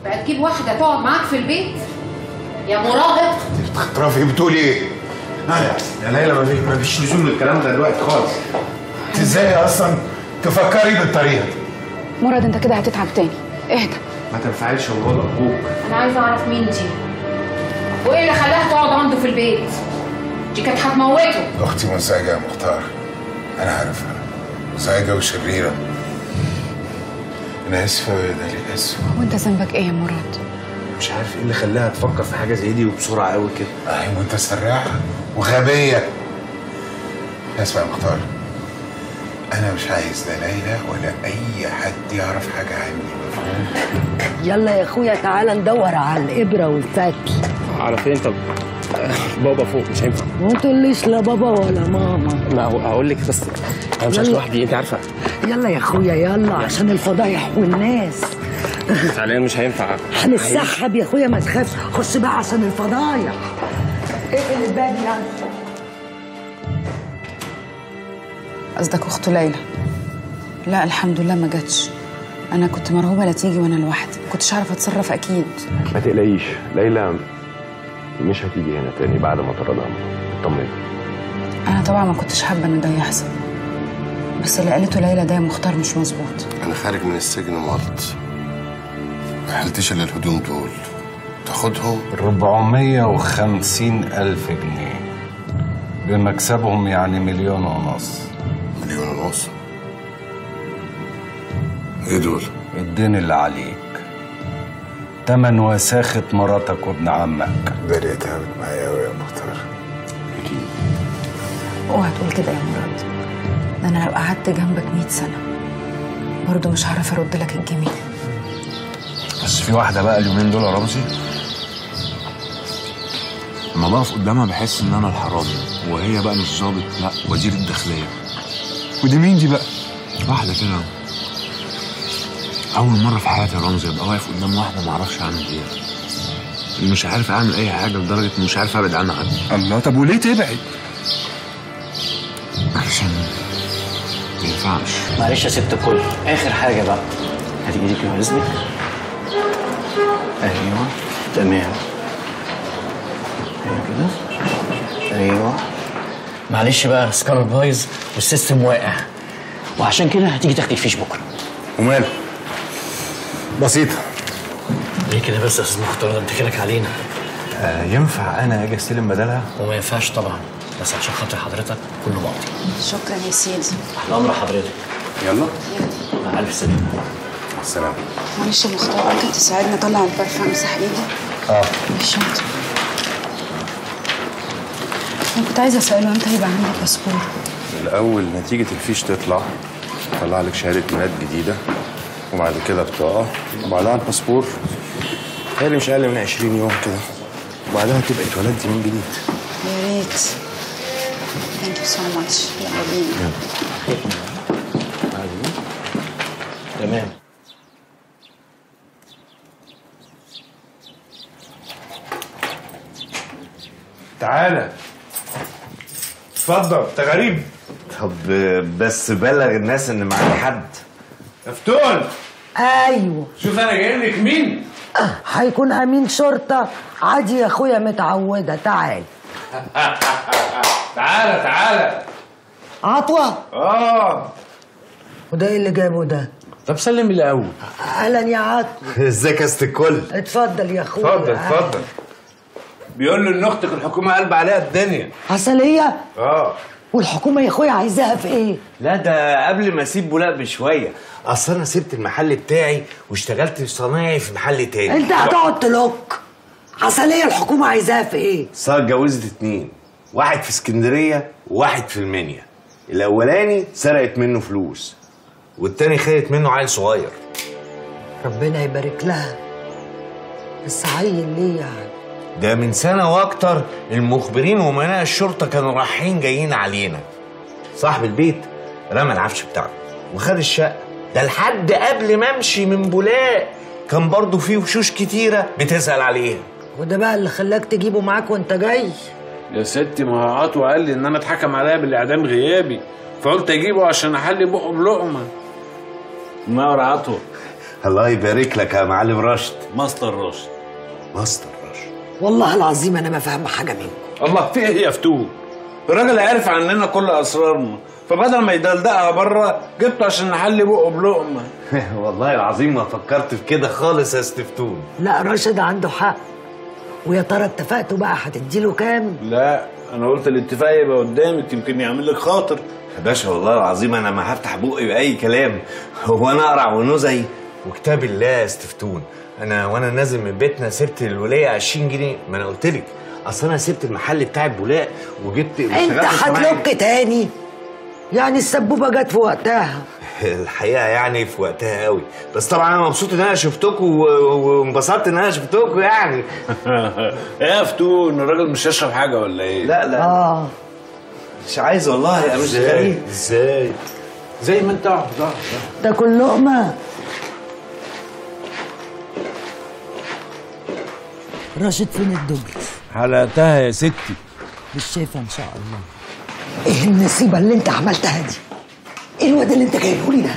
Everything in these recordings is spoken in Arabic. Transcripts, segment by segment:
بقى تجيب واحده تقعد معاك في البيت يا مراهق؟ رافي بتقولي ايه؟ يا ليلى ما فيش لزوم للكلام ده دلوقتي خالص. انت ازاي اصلا تفكري بالطريقه دي؟ مراد انت كده هتتعب تاني، اهدى. ما تنفعلش والله ابوك. انا عايزه اعرف مين دي وايه اللي خلاها تقعد عنده في البيت. دي كانت هتموته. اختي مزعجه يا مختار، انا عارفها مزعجه وشريره. انا اسفه يا دالي، اسفه. وانت ذنبك ايه يا مراد؟ مش عارف ايه اللي خلاها تفكر في حاجه زي دي وبسرعه قوي كده. اهي متسرعه وغبيه. اسمع يا مختار، انا مش عايز لا ليلى ولا اي حد يعرف حاجه عني، مفهوم؟ يلا يا اخويا تعالى ندور على الابره والفتل. على فين؟ طب بابا فوق مش هينفع. ما تقوليش لا بابا ولا ماما. لا هقول لك بس انا مش عايش لوحدي، انت عارفه. يلا يا اخويا يلا عشان الفضايح والناس. فعليا مش هينفع. هنتسحب يا اخويا ما تخافش، خش بقى عشان الفضايح. اقفل الباب يلا. قصدك اخته ليلى؟ لا الحمد لله ما جاتش. انا كنت مرعوبه لا تيجي وانا لوحدي، ما كنتش عارفه اتصرف اكيد. ما تقلقيش، ليلى مش هتيجي هنا تاني بعد ما طردها. اطمني. انا طبعا ما كنتش حابه ان ده يحصل، بس اللي قالته ليلى ده يا مختار مش مظبوط. انا خارج من السجن مرض، ما حلتش الا الهدوم دول، تاخدهم 450,000 جنيه بمكسبهم، يعني 1.5 مليون. 1.5 مليون؟ ايه دول؟ الدين اللي عليك، تمن وساخة مراتك وابن عمك. داليا تعبت معايا قوي يا مختار. اوعى تقول كده يا مراد، ده انا لو قعدت جنبك 100 سنه برضه مش هعرف ارد لك الجميل. بس في واحدة بقى اليومين دول يا رمزي، لما بقف قدامها بحس ان انا الحرامي، وهي بقى مش ظابط، لا وزير الداخلية. ودي مين دي بقى؟ واحدة كده أول مرة في حياتي يا رمزي أبقى واقف قدام واحدة معرفش أعمل إيه. مش عارف أعمل أي حاجة لدرجة مش عارف أبعد عنها حد. الله، طب وليه تبعد؟ عشان ما ينفعش. معلش يا ست الكل، آخر حاجة بقى هتيجي ايديكي وإذنك. أيوه تمام. أيوه كده. أيوه. معلش بقى سكانر بايظ والسيستم واقع، وعشان كده هتيجي تاخدي الفيش بكرة. وماله؟ بسيطة. ليه كده بس يا استاذ مختار؟ ده بتكلك علينا. ينفع انا اجي استلم بدلها؟ وما ينفعش طبعا، بس عشان خاطر حضرتك كله باطي. شكرا يا سيدي. تحت امر حضرتك. يلا مع الف سلامة. مع السلامة. معلش يا مختار ممكن تساعدني اطلع البرفان امسح ايدي؟ الشنطه. انا كنت عايزه اساله امتى هيبقى عندك باسبور؟ الاول نتيجه الفيش تطلع، طلع لك شهاده ميلاد جديده، وبعد كده بطاقه، وبعدها الباسبور. تهيألي مش اقل من 20 يوم كده، وبعدها تبقى اتولدتي من جديد. يا ريت. ثانك يو سو ماتش. يلا بينا. تمام. تعالى اتفضل، انت غريب. طب بس بلغ الناس ان معاك حد. مفتون. ايوه. شوف انا جاي لك مين؟ هيكون امين شرطه عادي يا اخويا، متعوده. تعال. تعالى تعالى. عطوه. وده ايه اللي جابه ده؟ طب سلم الاول. اهلا يا عطوه. ازيك يا ست الكل؟ اتفضل يا اخويا. اتفضل اتفضل. بيقول له ان اختك الحكومه قلب عليها الدنيا. عسليه؟ والحكومه يا اخويا عايزاها في ايه؟ لا ده قبل ما اسيب بولاق بشويه، اصل انا سبت المحل بتاعي واشتغلت صنايعي في محل تاني. انت هتقعد تلوك. عسليه الحكومه عايزاها في ايه؟ صار اتجوزت 2، واحد في اسكندريه وواحد في المنيا. الاولاني سرقت منه فلوس، والتاني خدت منه عيل صغير. ربنا يبارك لها. بس عيل ليه يعني؟ ده من سنه واكتر المخبرين وامناء الشرطه كانوا رايحين جايين علينا. صاحب البيت رمى العفش بتاعه وخد الشقه. ده لحد قبل ما امشي من بولاق كان برضه فيه وشوش كتيره بتسال عليها. وده بقى اللي خلاك تجيبه معاك وانت جاي؟ يا ستي ما هو عطوة قال لي ان انا اتحكم عليا بالاعدام غيابي، فقلت اجيبه عشان احلي بقه بلقمه. منور عطوة. الله يبارك لك يا معلم راشد. ماستر راشد. ماستر راشد. والله العظيم انا ما فاهمه حاجه منكم. الله في ايه يا فتون؟ الراجل عارف عننا كل اسرارنا، فبدل ما يدلدقها بره جبته عشان نحلي بقه بلقمه. والله العظيم ما فكرت في كده خالص يا ستفتون. لا راشد عنده حق. ويا ترى اتفقتوا بقى هتديله كام؟ لا انا قلت الاتفاق يبقى قدامك يمكن يعمل لك خاطر. يا باشا والله العظيم انا ما هفتح بقي باي كلام. هو انا اقرع ونزعي وكتاب الله يا ستفتون. انا وانا نازل من بيتنا سبت الوليه 20 جنيه. ما انا قلت لك اصل انا سبت المحل بتاع البولاق وجبت انت هتلوك تاني؟ يعني السبوبه جت في وقتها. الحقيقه يعني في وقتها قوي، بس طبعا انا مبسوط ان انا شفتكم وانبسطت ان انا شفتكم يعني. ايه يا فتون الراجل مش هيشرب حاجه ولا ايه؟ لا مش عايز والله يا مش غريب. ازاي؟ زي ما انت عارف تاكل لقمه. راشد فين الدبل؟ حلقتها يا ستي. مش شايفه ان شاء الله. ايه النصيبه اللي انت عملتها دي؟ ايه الواد اللي انت جايبه لي ده؟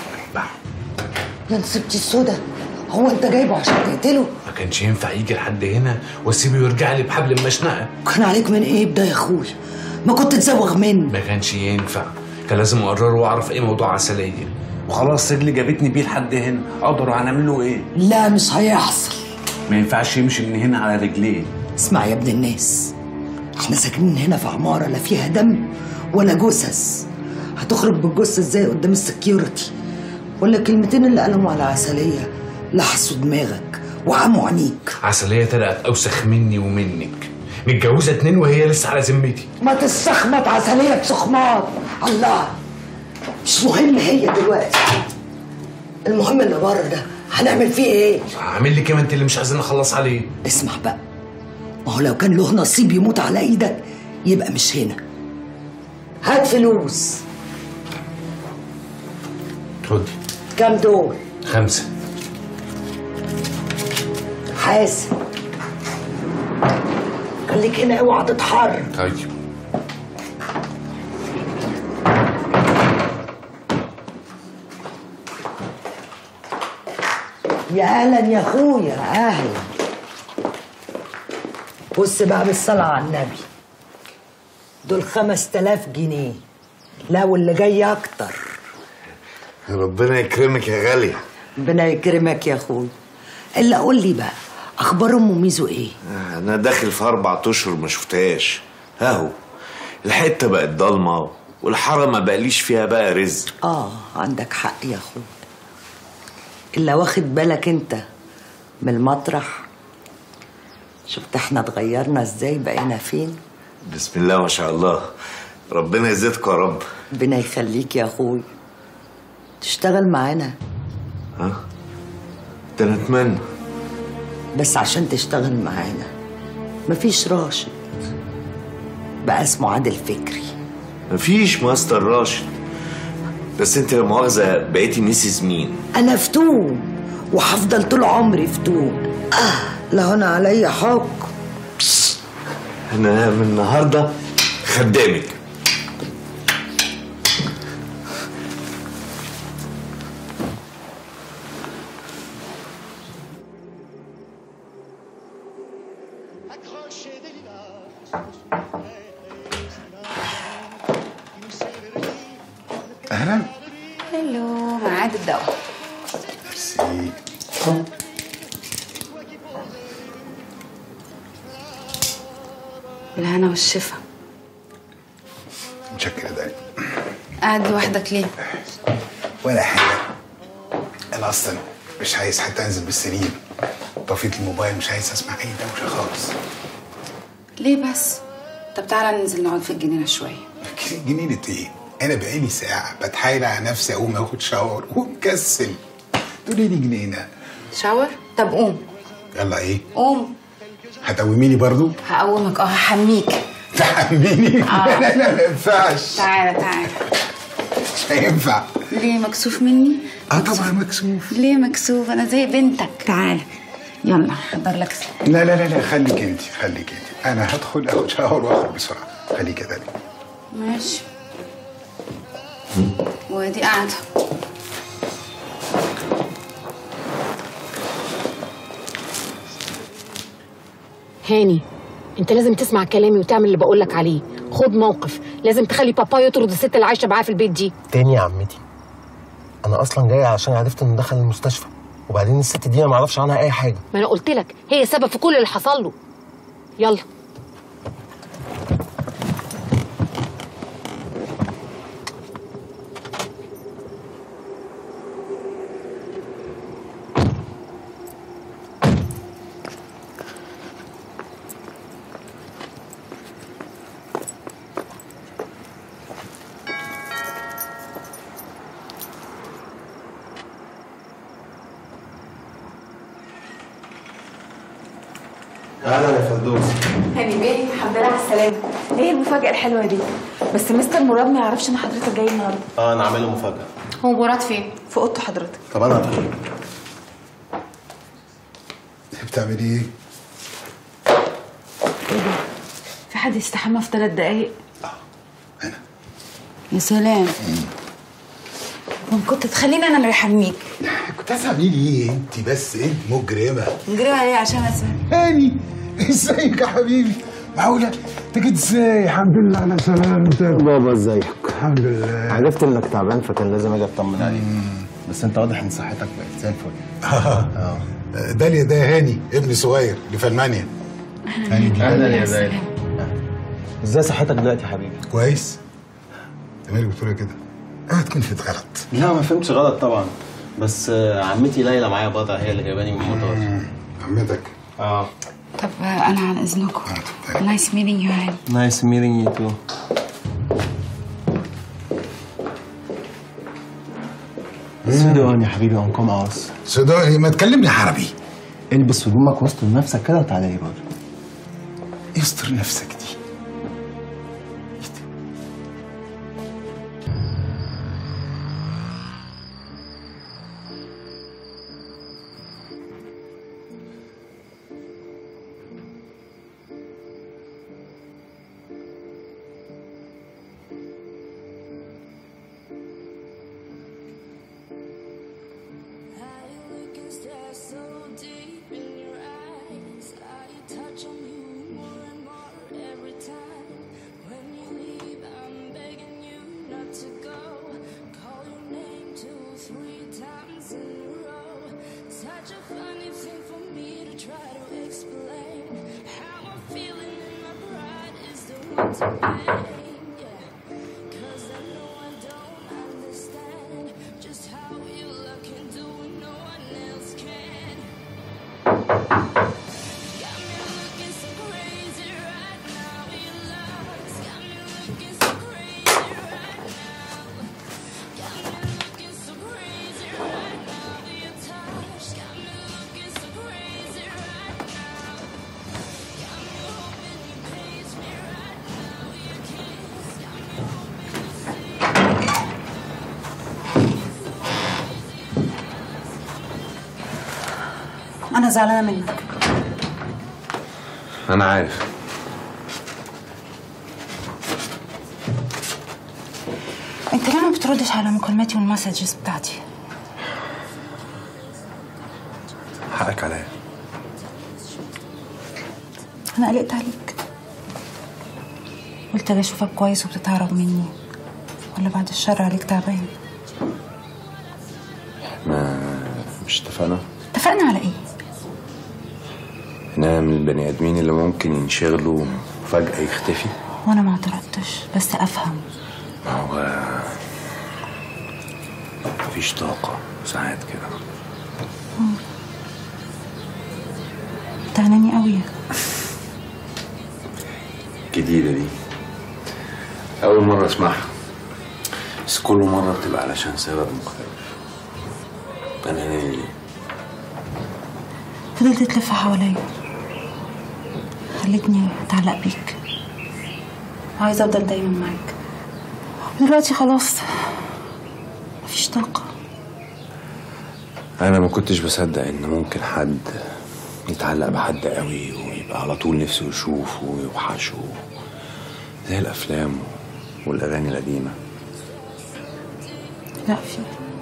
يا نصيبتي السودا، هو انت جايبه عشان تقتله؟ ما كانش ينفع يجي لحد هنا واسيبه يرجع لي بحبل المشنقه. كان عليك من ايه ده يا اخويا؟ ما كنت تزوغ منه. ما كانش ينفع، كان لازم اقرر واعرف ايه موضوع عسليه. وخلاص رجلي جابتني بيه لحد هنا، اقدر هنعمل له ايه؟ لا مش هيحصل. ما ينفعش يمشي من هنا على رجليه. اسمع يا ابن الناس، احنا ساكنين هنا في عماره لا فيها دم ولا جثث. هتخرج بالجثه ازاي قدام السكيورتي؟ ولا الكلمتين اللي قالهم على عسليه لحسوا دماغك وعموا عينيك. عسليه طلعت اوسخ مني ومنك، متجوزه 2 وهي لسه على ذمتي. ما تستخمط عسليه بسخماط. الله، مش مهم هي دلوقتي، المهم اللي بره ده هنعمل فيه ايه؟ هعمل لي كمان انت اللي مش عايزين نخلص عليه. اسمع بقى، ما هو لو كان له نصيب يموت على ايدك يبقى مش هنا. هات فلوس. خدي. كام دول؟ 5. حاسب. خليك هنا اوعى تتحرك. طيب. يا اهلا يا اخويا، اهلا. بص بقى بالصلاة على النبي، دول 5000 جنيه. لا واللي جاي اكتر. ربنا يكرمك يا غالية. ربنا يكرمك يا اخويا. الا قول لي بقى، اخبار ام ميزو ايه؟ انا داخل في 4 اشهر ما شفتهاش. اهو الحته بقت ضلمه والحاره ما بقاليش فيها بقى رزق. عندك حق يا اخويا. الا واخد بالك انت من المطرح؟ شفت احنا اتغيرنا ازاي، بقينا فين؟ بسم الله ما شاء الله، ربنا يزيدكم يا رب. ربنا يخليك يا اخويا. تشتغل معانا؟ ها؟ ده انا اتمنى. بس عشان تشتغل معانا مفيش راشد، بقى اسمه عادل فكري. مفيش ماستر راشد، بس انت لا مؤاخذه بقيتي ميسيس مين؟ انا فتون وهفضل طول عمري فتون. لا انا عليا حكم. انا من النهارده خدامك. اهلا. هلو، ميعاد الدواء. ميرسي. بالهنا والشفا. متشكر ده. قاعد لوحدك ليه؟ ولا حاجه، انا اصلا مش عايز حتى انزل بالسرير. طفيت الموبايل، مش عايز اسمع اي دوشه خالص. ليه بس؟ طب تعالى ننزل نقعد في الجنينه شويه. جنينه ايه؟ انا بقالي ساعه بتحايل على نفسي اقوم اخد شاور ومكسل. تقولي لي جنينه؟ شاور؟ طب قوم. يلا ايه؟ قوم. هتقوميني برضو؟ هقومك. هحميك. تحميني؟ لا لا لا، ما ينفعش. تعالى تعالى. مش هينفع. ليه مكسوف مني؟ طبعا مكسوف. ليه مكسوف؟ انا زي بنتك. تعالى يلا حضر لك. لا لا لا لا، خليك انت خليك انت، انا هدخل اخد شاور واخرج بسرعه. خليك كده. ماشي. وادي قاعده. هاني انت لازم تسمع كلامي وتعمل اللي بقولك عليه. خد موقف، لازم تخلي بابا يطرد الست اللي عايشه معاه في البيت دي. تاني يا عمتي، انا اصلا جايه عشان عرفت انه دخل المستشفى، وبعدين الست دي انا ما اعرفش عنها اي حاجه. ما انا قلت لك هي سبب في كل اللي حصل له. يلا. اهلا يا فردوس. هاني بيه، الحمد لله على السلامة. ايه المفاجأة الحلوة دي؟ بس مستر مراد ما يعرفش ان حضرتك جاي النهارده. انا عامل له مفاجأة. هو مراد فين؟ في اوضته حضرتك. طب انا هدخل. بتعملي ايه؟ ايه ده؟ في حد يستحمى في 3 دقايق؟ انا. يا سلام. كنت تخليني انا اللي احميك. كنت هتعملي ايه انت بس؟ انت مجرمه. مجرمه ليه؟ عشان اسمع. هاني ازيك يا حبيبي؟ معقوله؟ انت جيت ازاي؟ الحمد لله على سلامتك. بابا ازيك؟ الحمد لله. عرفت انك تعبان فكان لازم اجي اطمن عليك. بس انت واضح ان صحتك بقت زي الفل. داليا ده هاني ابني صغير اللي في المانيا. اهلا يا داليا. ازاي صحتك دلوقتي يا حبيبي؟ كويس. انت مالك بتقول كده؟ تكون فهمت غلط. لا ما فهمتش غلط طبعا، بس عمتي ليلى معايا بضع هي اللي جايباني من المطار. عمتك؟ طب انا عن اذنكم. نايس ميتنج يو هاني. نايس ميتنج يو تو. سودان يا حبيبي اون كوم اوس. سودان؟ ما تكلمني عربي. البس هدومك واستر نفسك كده وتعالى لي بره. استر نفسك دي. انا زعلانه منك. انا عارف. انت ليه ما بتردش على مكالماتي والمسجز بتاعتي؟ حقك عليا. انا قلقت عليك، قلت اجي اشوفك كويس وبتتهرب مني، ولا بعد الشر عليك تعبان. ما مش اتفقنا على ايه؟ انا من البني ادمين اللي ممكن ينشغلوا وفجأة يختفي. وانا ما اعترضتش، بس افهم. ما هو مفيش طاقة ساعات كده. تعناني قوي. جديدة دي، أول مرة أسمعها، بس كل مرة بتبقى علشان سبب مختلف. أنا ليه؟ فضلت تلف حواليا، خلتني اتعلق بيك، عايزة افضل دايما معاك. دلوقتي خلاص مفيش طاقة. أنا ما كنتش بصدق إن ممكن حد يتعلق بحد قوي ويبقى على طول نفسه يشوفه ويوحشه زي الأفلام والأغاني القديمة. لا، في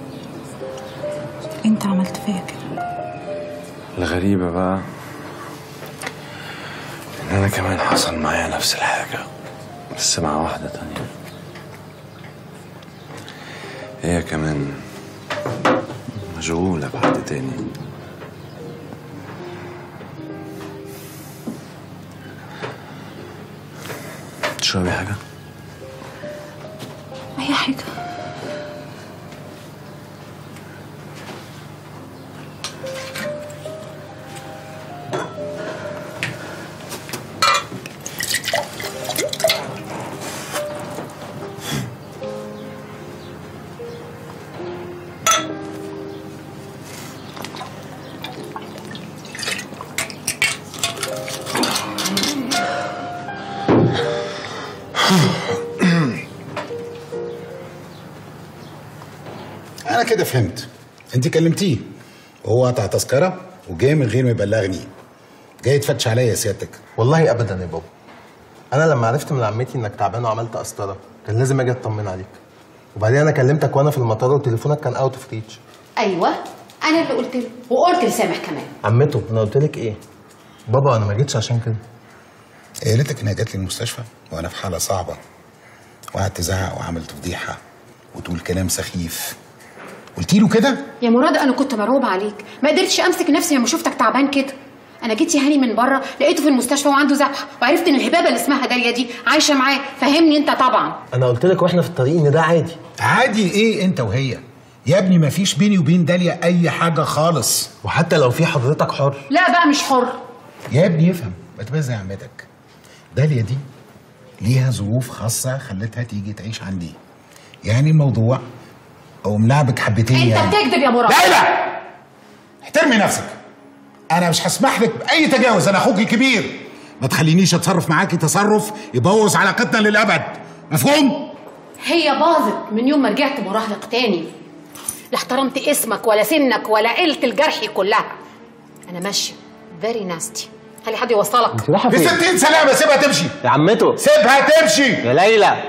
انت عملت فيا كده. الغريبة بقى انا كمان حصل معايا نفس الحاجة، بس مع واحدة تانية. هي كمان مشغولة بحد تاني. تشربي حاجة؟ اي حاجه. انا كده فهمت. انت كلمتيه وهو قطع تذكره وجاي من غير ما يبلغني، جاي تفتش عليا يا سيادتك. والله ابدا يا بابا، انا لما عرفت من عمتي انك تعبان وعملت قسطره كان لازم اجي اطمن عليك. وبعدين انا كلمتك وانا في المطار وتليفونك كان اوت اوف ريتش. ايوه انا اللي قلت له، وقلت لسامح كمان. عمته انا قلت لك ايه؟ بابا انا ما جيتش عشان كده. قالتك انها جات لي المستشفى وانا في حاله صعبه، وقعدت تزعق وعملت فضيحه وتقول كلام سخيف. قلت له كده؟ يا مراد انا كنت مرعوبه عليك، ما قدرتش امسك نفسي لما شفتك تعبان كده. انا جيت يا هاني من بره لقيته في المستشفى وعنده ذبحه، وعرفت ان الهبابه اللي اسمها داليا دي عايشه معاه. فهمني انت طبعا. انا قلت لك واحنا في الطريق ان ده عادي. عادي ايه انت وهي؟ يا ابني ما فيش بيني وبين داليا اي حاجه خالص. وحتى لو في حضرتك حر. لا بقى مش حر يا ابني افهم، ما تبقى زي عمتك. داليا دي ليها ظروف خاصه خلتها تيجي تعيش عندي، يعني الموضوع او ملعبك حبتين. انت يعني بتكذب يا مراد. لا احترمي نفسك. انا مش هسمح لك باي تجاوز، انا اخوكي الكبير. ما تخلينيش اتصرف معاكي تصرف يبوظ علاقتنا للابد، مفهوم؟ هي باظت من يوم ما رجعت مراهق تاني. لا احترمت اسمك ولا سنك ولا عيلة الجرحي كلها. انا ماشيه فيري ناستي. خلي حد يوصلك. انت رايحه فين؟ ب 60 سلامه، سيبها تمشي يا عمته. سيبها تمشي يا ليلى.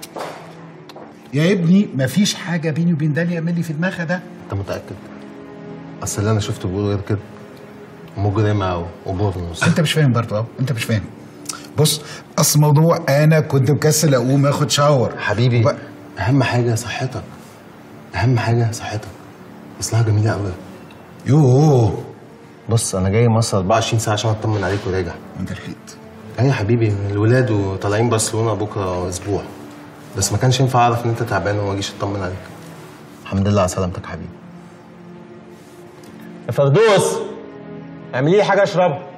يا ابني مفيش حاجه بيني وبين داليا من اللي في دماغها ده. انت متاكد؟ اصل اللي انا شفته بيقول غير كده. مجرمه وبورنوس. انت مش فاهم برضه. انت مش فاهم. بص، اصل الموضوع انا كنت مكسل اقوم اخد شاور. حبيبي اهم حاجه صحتك، اهم حاجه صحتك. اصلها جميله قوي. يوه بص انا جاي مصر 24 ساعه عشان اطمن عليك وراجع. وانت لحقت؟ ايوه يا حبيبي، الولاد وطالعين برشلونه بكره اسبوع، بس ما كانش ينفع اعرف ان انت تعبان وما اجيش اطمن عليك. الحمد لله على سلامتك يا حبيبي. يا فردوس اعملي لي حاجه اشربها.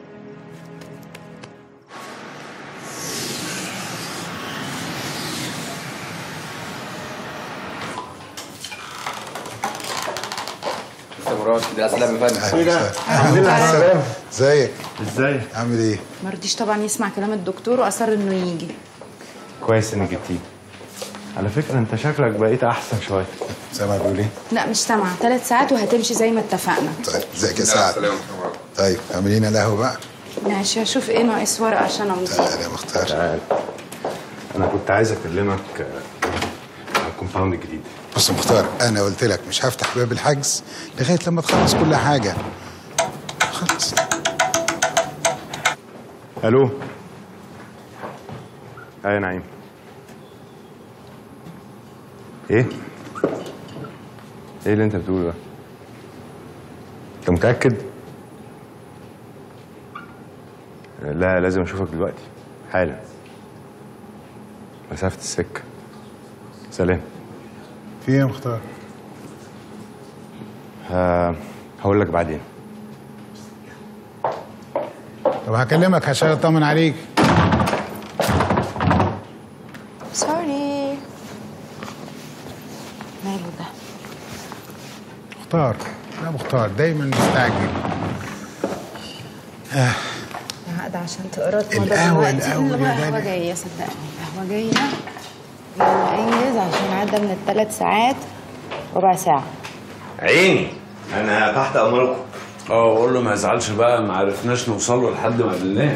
مراد كده سلام يا فندم. ايه ده؟ الحمد لله على السلامه. ازيك؟ ازيك؟ عامل ايه؟ ما رضيش طبعا يسمع كلام الدكتور واصر انه يجي. كويس انك جبتيه. على فكرة انت شكلك بقيت احسن شوية. سامع بيقول ايه؟ لا مش سامعه. 3 ساعات وهتمشي زي ما اتفقنا. طيب ازيك يا سعد؟ طيب اعملي لنا القهوه بقى. ماشي هشوف ايه ناقص ورقه عشان امضي. تعالى يا مختار. تعال. انا كنت عايز اكلمك على الكومباوند الجديد. بص يا مختار، انا قلت لك مش هفتح باب الحجز لغايه لما تخلص كل حاجه. خلص. الو. يا نعيم. ايه اللي انت بتقوله ده؟ انت متأكد؟ لا لازم اشوفك دلوقتي حالا. مسافة السكة. سلام. في ايه يا مختار؟ هقول لك بعدين. طب هكلمك عشان اطمن عليك. سوري. ماله ده؟ مختار. لا مختار دايما مستعجل. هقعد عشان تقرا القهوة يا القهوة جاية صدقني. القهوة جاية. يلا انجز عشان عدى من ال3 ساعات ربع ساعة. عيني انا تحت امركم. وقول له ما يزعلش بقى، ما عرفناش نوصل له لحد ما قابلناك.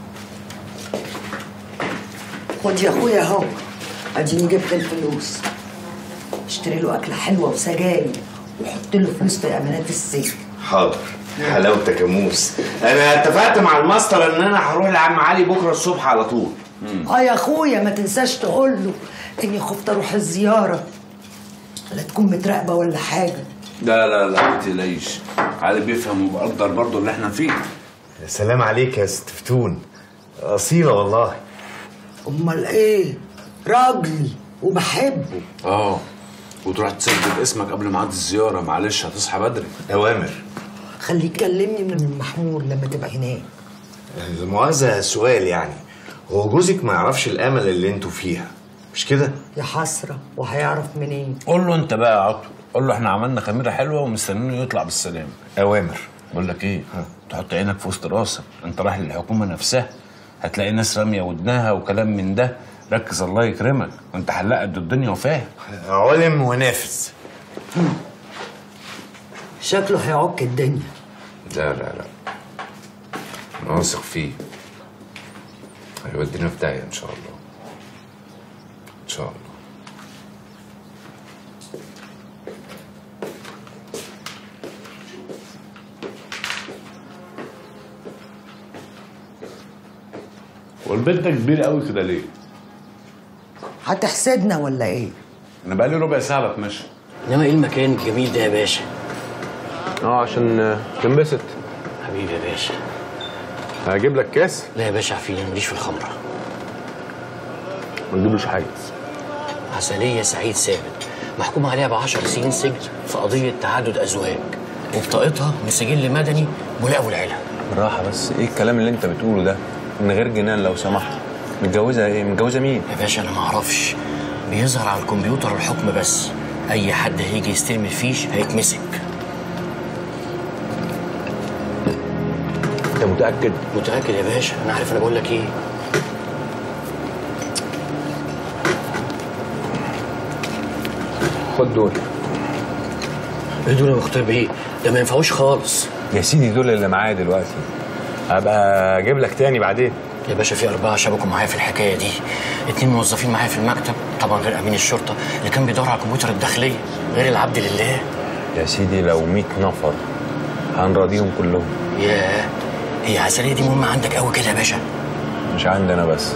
خد يا اخويا اهو، اديني جبت الفلوس. اشتري له اكله حلوه وسجاير وحط له فلوس في امانات السجن. حاضر حلاوتك يا موس. انا اتفقت مع الماستر ان انا هروح لعم علي بكره الصبح على طول. يا اخويا ما تنساش تقول له اني خفت اروح الزياره، لا تكون متراقبه ولا حاجه. لا لا لا ما تقلقيش، علي بيفهم وبقدر برضه اللي احنا فيه. يا سلام عليك يا ست فتون، اصيله والله. امال ايه؟ راجلي وبحبه. وتروح تسجل اسمك قبل ميعاد الزياره، معلش هتصحى بدري. اوامر. خليه يكلمني من المحمول لما تبقى هناك. المؤاخذة سؤال يعني، هو جوزك ما يعرفش الامل اللي انتوا فيها مش كده؟ يا حسره، وهيعرف منين؟ قول له انت بقى يا عطو، قول له احنا عملنا خميره حلوه ومستنينه يطلع بالسلامه. اوامر. بقول لك ايه، تحط عينك في وسط راسك، انت رايح للحكومه نفسها، هتلاقي ناس راميه ودنها وكلام من ده. ركز الله يكرمك، وانت حلاق قد الدنيا وفاهم. علم ونافذ. شكله هيعك الدنيا. لا لا لا، انا واثق فيه، هيودينا في داهيه ان شاء الله ان شاء الله. والبيت ده كبير قوي كده ليه؟ هتحسدنا ولا ايه؟ انا بقالي ربع ساعه بتمشى. انما ايه المكان الجميل ده يا باشا؟ عشان تنبسط. حبيبي يا باشا. هجيب لك كاس؟ لا يا باشا عفيني، ماليش في الخمره. ما تجيبلوش حاجه. عسلية سعيد ثابت محكوم عليها ب10 سنين سجن في قضية تعدد أزواج، وبطاقتها من سجل مدني ملاء والعلا. بالراحة بس، ايه الكلام اللي انت بتقوله ده؟ من غير جنان لو سمحت. متجوزة ايه؟ متجوزة مين؟ يا باشا أنا معرفش، بيظهر على الكمبيوتر الحكم بس، أي حد هيجي يستلم الفيش هيتمسك. انت متأكد؟ متأكد يا باشا، أنا عارف أنا بقول لك إيه. خد دول. ايه دول يا مختار بيه؟ ده ما ينفعوش خالص. يا سيدي دول اللي معايا دلوقتي، هبقى اجيب لك تاني بعدين. يا باشا في 4 شبكوا معايا في الحكايه دي، 2 موظفين معايا في المكتب، طبعا غير امين الشرطه اللي كان بيدور على الكمبيوتر الداخليه، غير العبد لله. يا سيدي لو 100 نفر هنراضيهم كلهم. ياه، هي عسلية دي مهمه عندك قوي كده يا باشا؟ مش عندنا بس.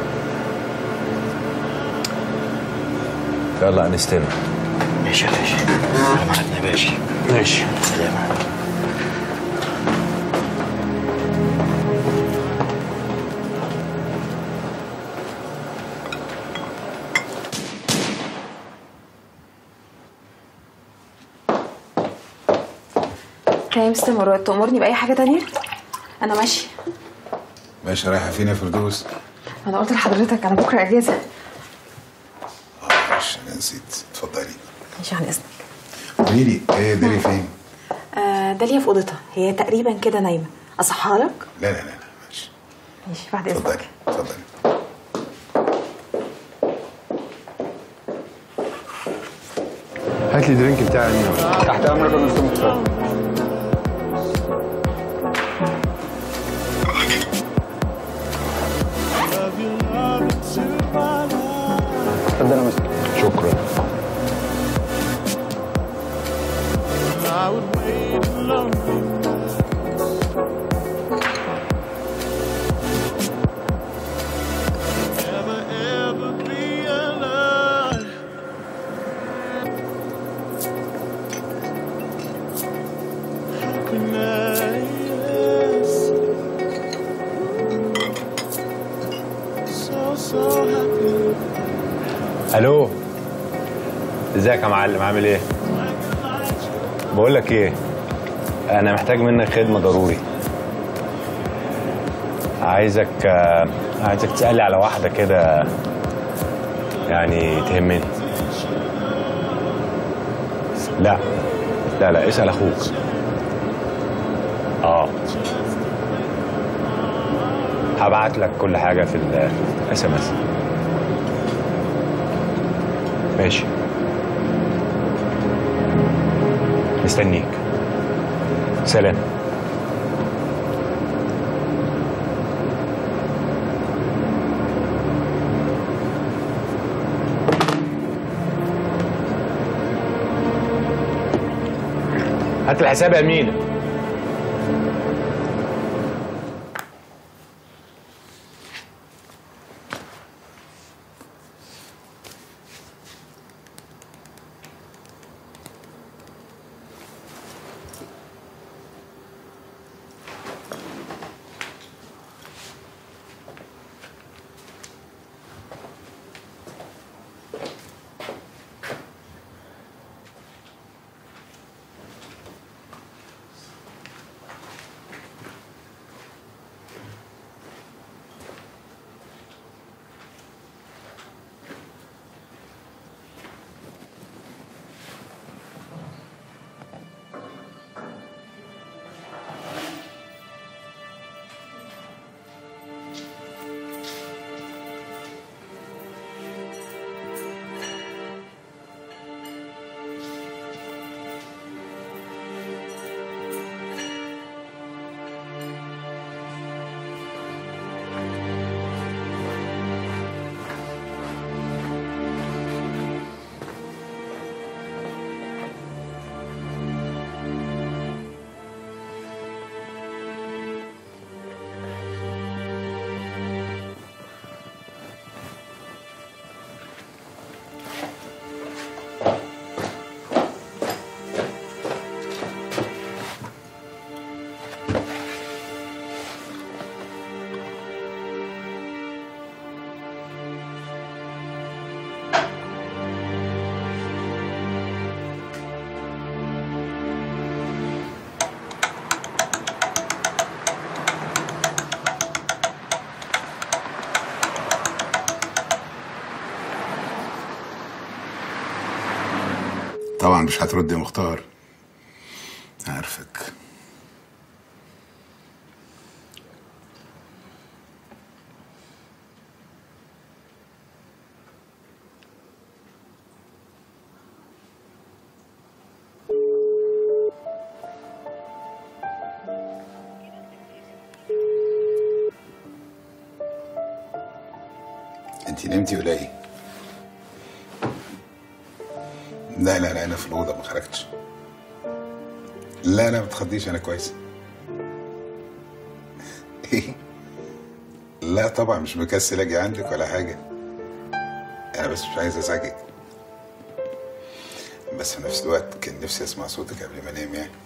يلا هنستلم. ماشي يا باشا. سلام عليكم يا باشا. ماشي. سلام. يا مستر مراد، تأمرني بأي حاجة تانية؟ أنا ماشية. باشا رايحة فين يا فردوس؟ أنا قلت لحضرتك أنا بكرة أجازة. معلش أنا نسيت، اتفضلي. ماشي عن إذنك. قولي لي ايه داليا فين؟ داليا في أوضتها، هي تقريبا كده نايمة، أصحها لك؟ لا لا لا ماشي. ماشي بعد إذنك. اتفضلي اتفضلي. هات لي درينك بتاعي تحت امرك يا مستر مختار. اتفضل يا مستر. شكرا. الو، ازيك يا معلم؟ عامل ايه؟ بقول لك ايه، انا محتاج منك خدمه ضروري. عايزك تسألي على واحده كده يعني تهمني. لا لا لا، اسأل اخوك. هبعت لك كل حاجه في الاس ام اس. ماشي، مستنيك. سلام. هات الحساب يا أمينة. طبعا مش هترد يا مختار، عارفك. انتي نمتي ولا ايه؟ لا لا لا، انا في الاوضه ما خرجتش. لا لا ما تخضيش، انا كويس. ايه؟ لا طبعا مش مكسل اجي عندك ولا حاجه، انا بس مش عايز ازعجك، بس في نفس الوقت كان نفسي اسمع صوتك قبل ما انام يعني.